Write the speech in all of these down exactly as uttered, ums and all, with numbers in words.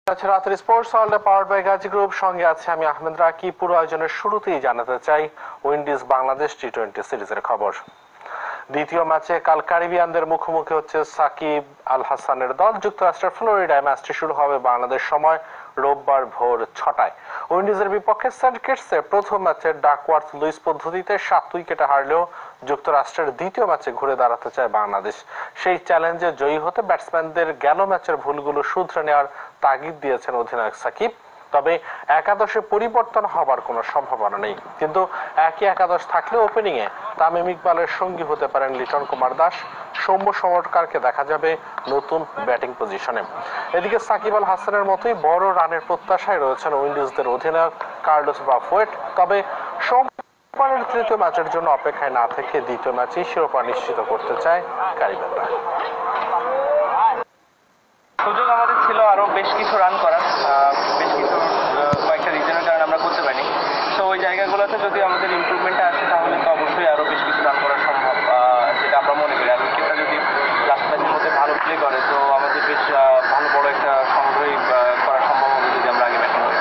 রাতের স্পোর্টস ওয়ার্ল্ডে powered by Gazi group, সঙ্গে আছে আমি আহমেদ রাকি। পুরো আয়োজনের শুরুতেই জানাতে চাই উইন্ডিজ বাংলাদেশ টি টোয়েন্টি সিরিজের খবর। দ্বিতীয় ম্যাচে কাল ক্যারিবিয়ানদের মুখোমুখি হচ্ছে সাকিব আল হাসানের দল। যুক্তরাষ্ট্রের ফ্লোরিডায় ম্যাচটি শুরু হবে বাংলাদেশ সময় রোববার ভোর ছটায়। উইন্ডিজের বিপক্ষে সেন্ট কিটসে প্রথম ম্যাচে ডাকওয়ার্থ লুইস পদ্ধতিতে সাত উইকেটে হারলেও যুক্তরাষ্ট্রের দ্বিতীয় ম্যাচে ঘুরে দাঁড়াতে চায় বাংলাদেশ। সেই চ্যালেঞ্জে জয়ী হতে ব্যাটসম্যানদের গেল ম্যাচের ভুলগুলো শুধরে নেওয়ার তাগিদ দিয়েছেন অধিনায়ক সাকিব। তবে একাদশে পরিবর্তন হবার কোনো সম্ভাবনা নেই, কিন্তু একই একাদশ থাকলে ওপেনিং এ তামিম ইকবালের সঙ্গী হতে পারেন লিটন কুমার দাস। সৌম্য সরকারকে দেখা যাবে নতুন ব্যাটিং পজিশনে। এদিকে সাকিব আল হাসানের মতোই বড় রানের প্রত্যাশায় রয়েছেন উইন্ডিজদের অধিনায়ক কার্লোস ব্রাথওয়েট। তবে সোমবারের তৃতীয় ম্যাচের জন্য অপেক্ষায় না থেকে দ্বিতীয় ম্যাচেই শিরোপা নিশ্চিত করতে চায় ক্যারিবিয়ানরা। সুযোগ আমাদের ছিল আরো বেশ কিছু রান করার, বেশ কিছু কয়েকটা রিজনের কারণে আমরা করতে পারিনি। তো ওই জায়গাগুলোতে যদি আমাদের ইমপ্রুভমেন্ট আসে তাহলে তো অবশ্যই আরো বেশ কিছু রান করা সম্ভব, যেটা আমরা মনে করি। আর উইকেটটা যদি লাস্ট ম্যাচের মধ্যে ভালো প্লে করে তো আমাদের বেশ ভালো বড় একটা সংগ্রহই করা সম্ভব হবে যদি আমরা আগে ব্যাটিং করি।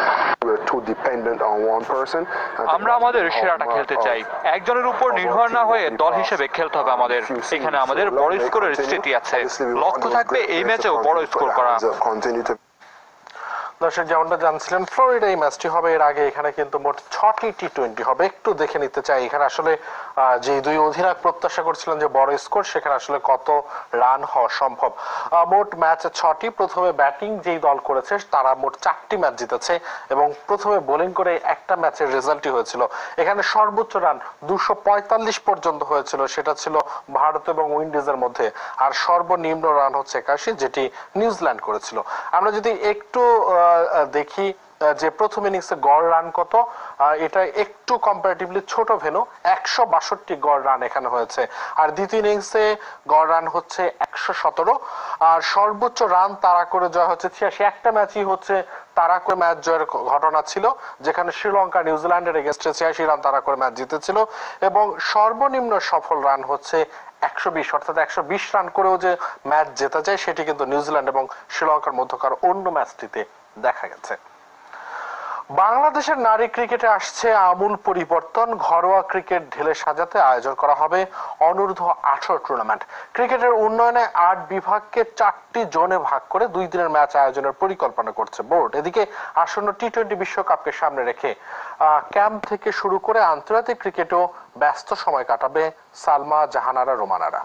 আমরা আমাদের সেরাটা খেলতে চাই, একজনের উপর নির্ভর না হয়ে দল হিসেবে খেলতে হবে আমাদের। এখানে আমাদের বড় স্কোরের স্মৃতি আছে, লক্ষ্য থাকবে এই ম্যাচেও বড় স্কোর করা। দর্শক, যেমনটা জানছিলেন ফ্লোরিডা এই ম্যাচটি হবে। এর আগে এখানে কিন্তু মোট ছটি টি টোয়েন্টি হবে। একটু দেখে নিতে চাই এখানে আসলে যে দুই অধিনায়ক প্রত্যাশা করছিলেন যে বড় স্কোর, সেখানে আসলে কত রান হওয়া সম্ভব। মোট ম্যাচ ছটি। প্রথমে ব্যাটিং যেই দল করেছে তারা মোট চারটি ম্যাচ জিতেছে এবং প্রথমে বোলিং করে একটা ম্যাচের রেজাল্টই হয়েছিল। এখানে সর্বোচ্চ রান দুশো পঁয়তাল্লিশ পর্যন্ত হয়েছিল, সেটা ছিল ভারত এবং উইন্ডিজের মধ্যে। আর সর্বনিম্ন রান হচ্ছে একাশি, যেটি নিউজিল্যান্ড করেছিল। আমরা যদি একটু দেখি যে প্রথম ইনিংসে গড় রান কত, এটা একটু কম্পারেটিভলি ছোট ভেন্যু, একশো বাষট্টি গড় রান এখানে হয়েছে। আর দ্বিতীয় ইনিংসে গড় রান হচ্ছে একশো সতেরো। আর সর্বোচ্চ রান তাড়া করে জয় হচ্ছে ছিয়াশি। একটা ম্যাচই হচ্ছে তাড়া করে ম্যাচ জয়ের ঘটনা ছিল, যেখানে শ্রীলঙ্কা নিউজিল্যান্ডের এগেনস্টে ছিয়াশি রান তাড়া করে ম্যাচ জিতেছিল। এবং সর্বনিম্ন সফল রান হচ্ছে একশো বিশ, অর্থাৎ একশো বিশ রান করেও যে ম্যাচ জেতা যায় সেটি কিন্তু নিউজিল্যান্ড এবং শ্রীলঙ্কার মধ্যকার অন্য ম্যাচটিতে দেখা গেছে। বাংলাদেশের নারী ক্রিকেটে আসছে আমূল পরিবর্তন। ঘরোয়া ক্রিকেট ঢেলে সাজাতে আয়োজন করা হবে অনূর্ধ্ব আঠারো টুর্নামেন্ট। ক্রিকেটের উন্নয়নে আট বিভাগকে চারটি জোনে ভাগ করে দুই দিনের ম্যাচ আয়োজনের পরিকল্পনা করছে বোর্ড। এদিকে আসন্ন টি টোয়েন্টি বিশ্বকাপকে সামনে রেখে ক্যাম্প থেকে শুরু করে আন্তর্জাতিক ক্রিকেটেও ব্যস্ত সময় কাটাবে সালমা, জাহানারা, রোমানারা।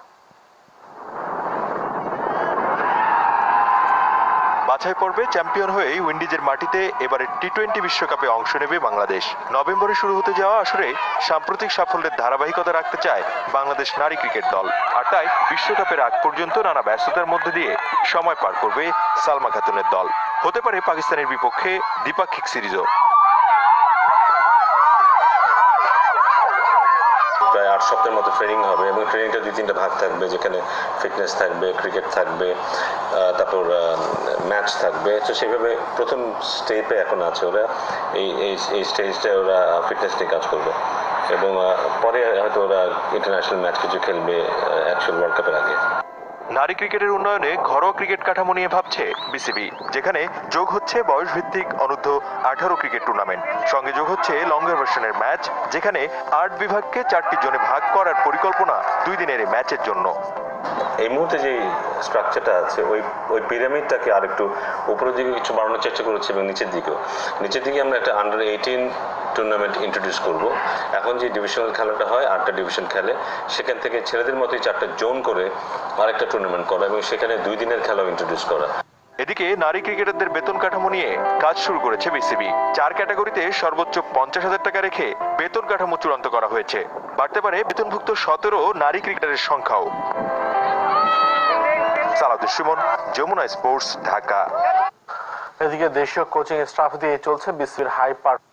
বাছাই পর্বে চ্যাম্পিয়ন হয়ে উইন্ডিজের মাটিতে এবারে টি টোয়েন্টি বিশ্বকাপে অংশ নেবে বাংলাদেশ। নভেম্বরে শুরু হতে যাওয়া আসরে সাম্প্রতিক সাফল্যের ধারাবাহিকতা রাখতে চায় বাংলাদেশ নারী ক্রিকেট দল। আর তাই বিশ্বকাপের আগ পর্যন্ত নানা ব্যস্ততার মধ্যে দিয়ে সময় পার করবে সালমা খাতুনের দল। হতে পারে পাকিস্তানের বিপক্ষে দ্বিপাক্ষিক সিরিজও। প্রায় আট সপ্তাহের মতো ট্রেনিং হবে এবং ট্রেনিংটা দুই তিনটা ভাগ থাকবে, যেখানে ফিটনেস থাকবে, ক্রিকেট থাকবে, তারপর ম্যাচ থাকবে। তো সেভাবে প্রথম স্টেপে এখন আছে ওরা, এই এই স্টেজটা ওরা ফিটনেস নিয়ে কাজ করবে এবং পরে হয়তো ওরা ইন্টারন্যাশনাল ম্যাচ কিছু খেলবে অ্যাকচুয়াল ওয়ার্ল্ড কাপের আগে। নারী ক্রিকেটের উন্নয়নে ঘরোয়া ক্রিকেট কাঠামো নিয়ে ভাবছে বিসিবি, যেখানে যোগ হচ্ছে বয়সভিত্তিক অনূর্ধ্ব আঠারো ক্রিকেট টুর্নামেন্ট, সঙ্গে যোগ হচ্ছে লঙ্গার ভার্সনের ম্যাচ, যেখানে আট বিভাগকে চারটি জোনে ভাগ করার পরিকল্পনা দুই দিনের এই ম্যাচের জন্য। এই মুহূর্তে যে স্ট্রাকচারটা আছে ওই ওই পিরামিডটাকে আরেকটু উপরের দিকে কিছু বাড়ানোর চেষ্টা করেছি এবং নিচের দিকেও নিচের দিকে আমরা একটা আন্ডার এইটিন টুর্নামেন্ট ইন্ট্রোডিউস করব। এখন যে ডিভিশনাল খেলাটা হয়, আটটা ডিভিশন খেলে, সেখান থেকে ছেলেদের মতোই চারটা জোন করে আরেকটা টুর্নামেন্ট করা এবং সেখানে দুই দিনের খেলাও ইন্ট্রোডিউস করা। এদিকে নারী ক্রিকেটারদের বেতন কাঠামো নিয়ে কাজ শুরু করেছে বিসিবি। চার ক্যাটাগরিতে সর্বোচ্চ পঞ্চাশ হাজার টাকা রেখে বেতন কাঠামো চূড়ান্ত করা হয়েছে। বাড়তে পারে বেতনভুক্ত সতেরো নারী ক্রিকেটারের সংখ্যাও। সালাউদ্দিন সুমন, যমুনা স্পোর্টস, ঢাকা। এদিকে দেশীয় কোচিং স্টাফ দিয়ে চলছে বিসিবির হাই পার